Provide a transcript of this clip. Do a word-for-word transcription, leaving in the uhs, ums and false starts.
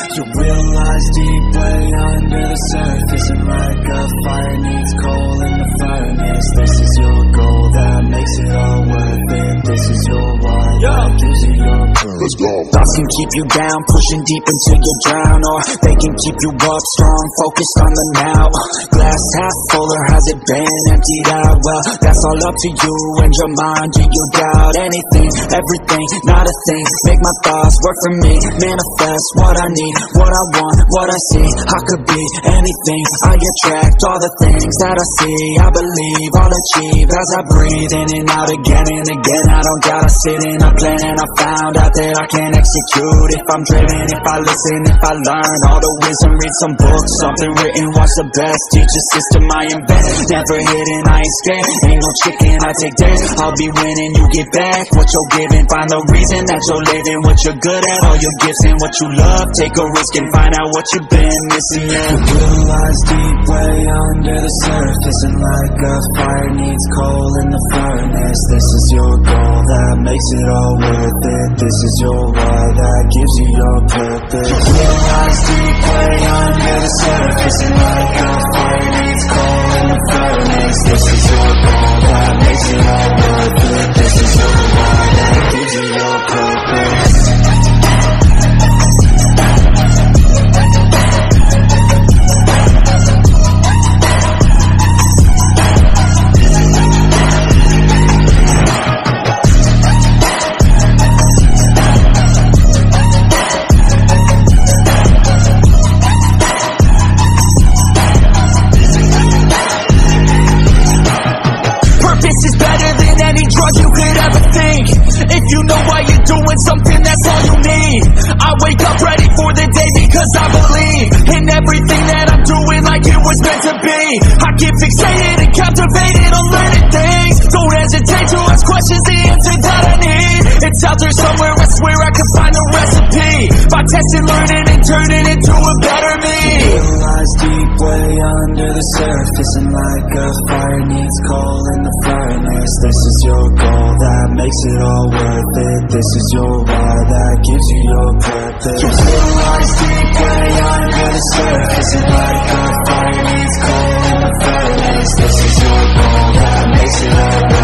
You realize deep way under the surface, and like a fire needs coal in the furnace, this is your goal that makes it all worth it. This is your why that gives you your purpose. Let's go. Thoughts can keep you down, pushing deep until you drown, or they can keep you up strong, focused on the now. Glass half full, or has it been emptied out? Well, that's all up to you and your mind. Do you doubt anything, everything, not a thing? Make my thoughts work for me, manifest what I need, what I want, what I see. I could be anything, I attract all the things that I see. I believe I'll achieve as I breathe in and out again and again. I don't gotta sit in a plan, and I found out that I can execute if I'm driven, if I listen, if I learn all the wisdom. Read some books, something written, watch the best, teach a system I invent. Never hidden, I ain't scared, ain't no chicken, I take that. I'll be winning, you get back what you're giving. Find the reason that you're living, what you're good at, all your gifts and what you love. Take a risk and find out what you've been missing. Yeah. You realize deep way under the surface, and like a fire needs coal in the furnace, this is your goal that makes it all worth it. This is your why that gives you your purpose. You realize deep way under the surface, and like a fire needs coal in the furnace, this is your goal that makes it all worth it. This is your why that gives you your purpose. Something, that's all you need. I wake up ready for the day because I believe in everything that I'm doing like it was meant to be. I get fixated and captivated on learning things. Don't hesitate to ask questions, the answer that I need. It's out there somewhere, I swear I can find a recipe. By testing, learning, and turning into a better me. Realize deep way under the surface, and like a fire needs coal in the furnace, this is your goal that makes it all worth it. This is your why that gives you your purpose. You realize deep way under the surface, and like a fire needs coal in the furnace, this is your goal that makes it all worth it.